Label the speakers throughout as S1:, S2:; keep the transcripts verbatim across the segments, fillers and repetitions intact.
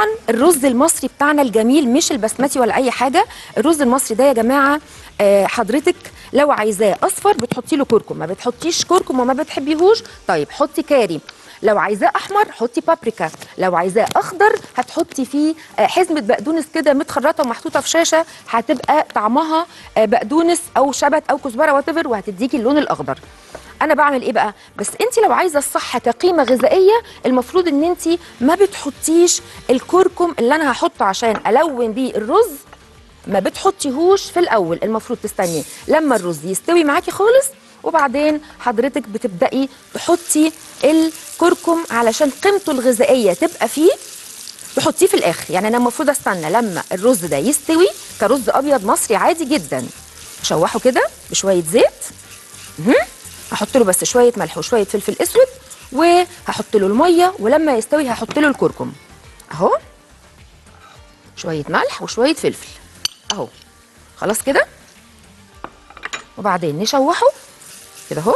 S1: طبعا الرز المصري بتاعنا الجميل مش البسمتي ولا اي حاجه. الرز المصري ده يا جماعه آه حضرتك لو عايزاه اصفر بتحطي له كركم، ما بتحطيش كركم وما بتحبيهوش طيب حطي كاري. لو عايزاه احمر حطي بابريكا، لو عايزاه اخضر هتحطي فيه حزمه بقدونس كده متخرطه ومحطوطه في شاشه، هتبقى طعمها بقدونس او شبت او كزبره وات ايفر وهتديكي اللون الاخضر. انا بعمل ايه بقى؟ بس انت لو عايزه الصح كقيمه غذائيه المفروض ان انت ما بتحطيش الكركم اللي انا هحطه عشان الون بيه الرز، ما بتحطيهوش في الاول، المفروض تستني لما الرز يستوي معاكي خالص وبعدين حضرتك بتبدأي تحطي الكركم علشان قيمته الغذائية تبقى فيه، تحطيه في الآخر. يعني أنا المفروض أستنى لما الرز ده يستوي كرز أبيض مصري عادي جدا، أشوحه كده بشوية زيت، هحط له بس شوية ملح وشوية فلفل أسود وهحط له المية، ولما يستوي هحط له الكركم أهو، شوية ملح وشوية فلفل أهو، خلاص كده. وبعدين نشوحه كده اهو.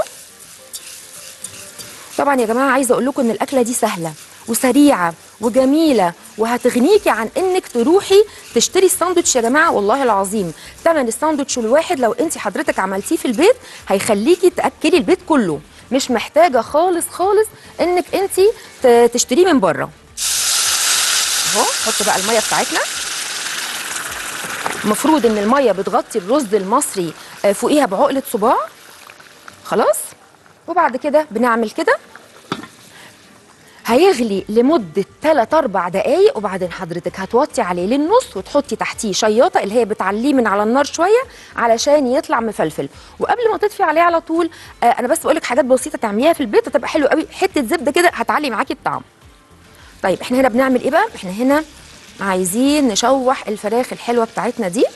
S1: طبعا يا جماعه عايزه اقول لكم ان الاكله دي سهله وسريعه وجميله وهتغنيكي عن انك تروحي تشتري الساندوتش. يا جماعه والله العظيم ثمن الساندوتش الواحد لو انت حضرتك عملتيه في البيت هيخليكي تاكلي البيت كله، مش محتاجه خالص خالص انك انت تشتريه من بره. اهو نحط بقى الميه بتاعتنا، المفروض ان الميه بتغطي الرز المصري فوقيها بعقله صباع، خلاص. وبعد كده بنعمل كده، هيغلي لمده ثلاث أربع دقايق وبعدين حضرتك هتوطي عليه للنص وتحطي تحتيه شياطه اللي هي بتعليه من على النار شويه علشان يطلع مفلفل. وقبل ما تطفي عليه على طول آه انا بس بقول لك حاجات بسيطه تعمليها في البيت هتبقى حلوه قوي، حته زبده كده هتعلي معاكي الطعم. طيب احنا هنا بنعمل ايه بقى؟ احنا هنا عايزين نشوح الفراخ الحلوه بتاعتنا دي.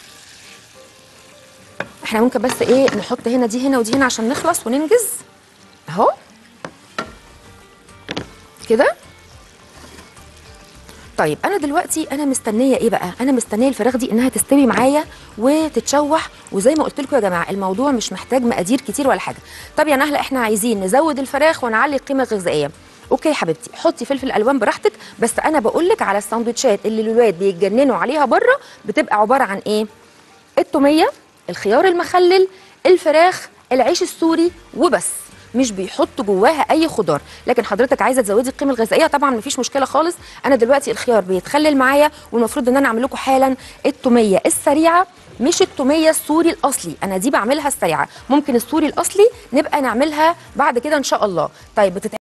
S1: احنا ممكن بس ايه نحط هنا دي هنا ودي هنا عشان نخلص وننجز اهو كده. طيب انا دلوقتي انا مستنيه ايه بقى؟ انا مستنيه الفراخ دي انها تستوي معايا وتتشوح، وزي ما قلت لكم يا جماعه الموضوع مش محتاج مقادير كتير ولا حاجه. طب يا نهله احنا عايزين نزود الفراخ ونعلي القيمه الغذائيه، اوكي يا حبيبتي حطي فلفل الوان براحتك، بس انا بقول لك على الساندوتشات اللي الولاد بيتجننوا عليها بره بتبقى عباره عن ايه؟ التوميه، الخيار المخلل، الفراخ، العيش السوري وبس، مش بيحطوا جواها اي خضار. لكن حضرتك عايزه تزودي القيمه الغذائيه طبعا مفيش مشكله خالص. انا دلوقتي الخيار بيتخلل معايا والمفروض ان انا اعمل لكم حالا التوميه السريعه، مش التوميه السوري الاصلي، انا دي بعملها السريعه، ممكن السوري الاصلي نبقى نعملها بعد كده ان شاء الله. طيب بتتعمل